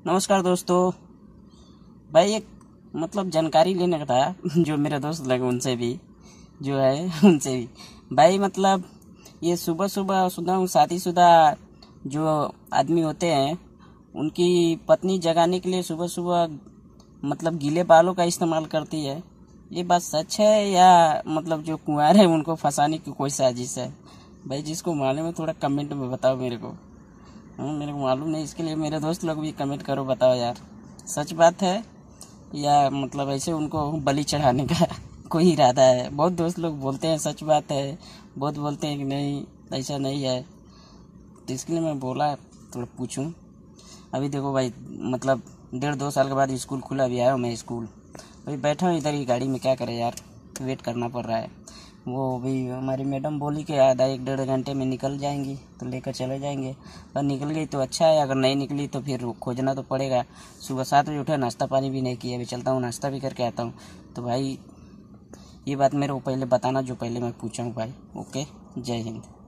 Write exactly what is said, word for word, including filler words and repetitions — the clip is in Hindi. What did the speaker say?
नमस्कार दोस्तों। भाई एक मतलब जानकारी लेने का था जो मेरे दोस्त लगे उनसे भी जो है उनसे भी भाई मतलब ये सुबह सुबह सुना हूँ शादीशुदा जो आदमी होते हैं उनकी पत्नी जगाने के लिए सुबह सुबह मतलब गीले बालों का इस्तेमाल करती है। ये बात सच है या मतलब जो कुंवार है उनको फंसाने की कोई साजिश है? भाई जिसको मालूम है थोड़ा कमेंट में बताओ मेरे को। हाँ, मेरे को मालूम नहीं, इसके लिए मेरे दोस्त लोग भी कमेंट करो, बताओ यार सच बात है या मतलब ऐसे उनको बलि चढ़ाने का कोई इरादा है। बहुत दोस्त लोग बोलते हैं सच बात है, बहुत बोलते हैं कि नहीं ऐसा नहीं है, तो इसके लिए मैं बोला थोड़ा पूछूं। अभी देखो भाई मतलब डेढ़ दो साल के बाद स्कूल खुला, अभी आया हूँ मैं स्कूल, अभी बैठा हूँ इधर ही गाड़ी में, क्या करें यार वेट करना पड़ रहा है। वो भी हमारी मैडम बोली कि आधा एक डेढ़ घंटे में निकल जाएंगी तो लेकर चले जाएंगे, अगर निकल गई तो अच्छा है, अगर नहीं निकली तो फिर खोजना तो पड़ेगा। सुबह सात बजे उठा, नाश्ता पानी भी नहीं किया, अभी चलता हूँ नाश्ता भी करके आता हूँ। तो भाई ये बात मेरे को पहले बताना जो पहले मैं पूछा हूँ भाई। ओके, जय हिंद।